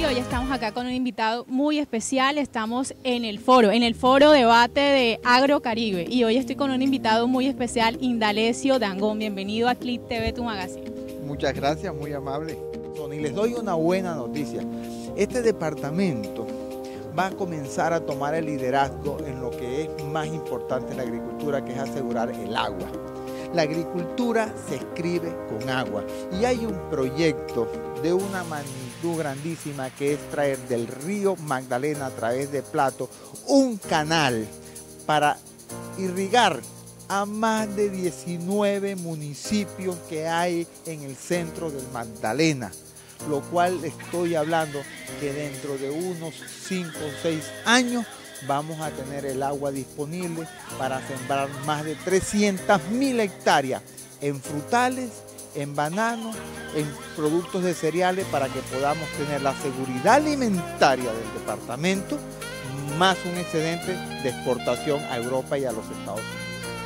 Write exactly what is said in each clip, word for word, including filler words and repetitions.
hoy estamos acá con un invitado muy especial. Estamos en el foro, en el foro debate de Agrocaribe. Y hoy estoy con un invitado muy especial, Indalecio Dangond. Bienvenido a Click T V, tu magazine. Muchas gracias, muy amable. Y les doy una buena noticia. Este departamento va a comenzar a tomar el liderazgo en lo que es más importante en la agricultura, que es asegurar el agua. La agricultura se escribe con agua y hay un proyecto de una magnitud grandísima que es traer del río Magdalena a través de Plato un canal para irrigar a más de diecinueve municipios que hay en el centro del Magdalena, lo cual estoy hablando que dentro de unos cinco o seis años vamos a tener el agua disponible para sembrar más de trescientas mil hectáreas en frutales, en bananos, en productos de cereales, para que podamos tener la seguridad alimentaria del departamento, más un excedente de exportación a Europa y a los Estados Unidos.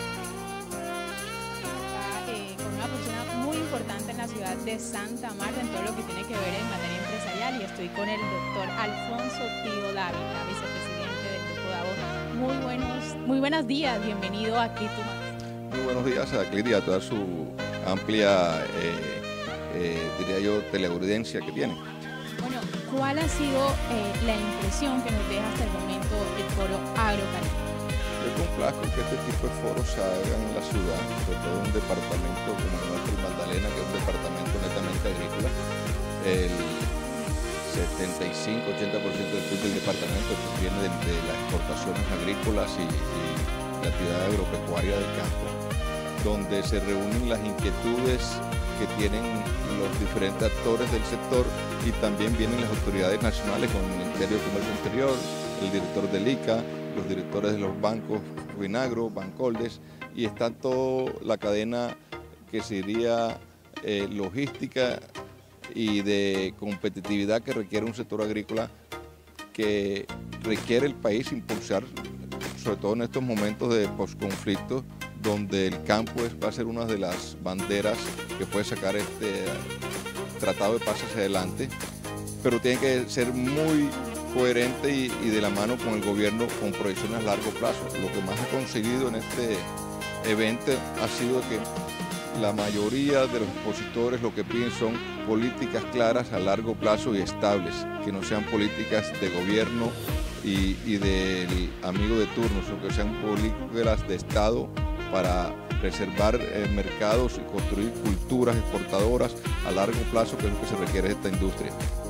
Importante en la ciudad de Santa Marta en todo lo que tiene que ver en materia empresarial, y estoy con el doctor Alfonso Tío Dávila, vicepresidente del Grupo Davos. Muy buenos, muy buenos días, bienvenido a Click. Muy buenos días a Click y a toda su amplia, eh, eh, diría yo, teleaudiencia que tiene. Bueno, ¿cuál ha sido eh, la impresión que nos deja hasta el momento el foro Agrocaribe? Yo complazco que este tipo de foros se hagan en la ciudad, sobre todo en un departamento como el nuestro, Magdalena, que es un departamento netamente agrícola. El setenta y cinco a ochenta por ciento del P I B del departamento pues, viene de, de las exportaciones agrícolas y, y la actividad agropecuaria del campo, donde se reúnen las inquietudes que tienen los diferentes actores del sector, y también vienen las autoridades nacionales con el Ministerio de Comercio Exterior, el director del I C A, los directores de los bancos Vinagro, Bancoldes, y está toda la cadena que sería eh, logística y de competitividad que requiere un sector agrícola, que requiere el país impulsar, sobre todo en estos momentos de posconflicto, donde el campo es, va a ser una de las banderas que puede sacar este tratado de paz hacia adelante, pero tiene que ser muy coherente y, y de la mano con el gobierno, con proyecciones a largo plazo. Lo que más ha conseguido en este evento ha sido que la mayoría de los expositores lo que piden son políticas claras a largo plazo y estables, que no sean políticas de gobierno y, y del amigo de turno, sino que sean políticas de Estado para preservar eh, mercados y construir culturas exportadoras a largo plazo, que es lo que se requiere de esta industria.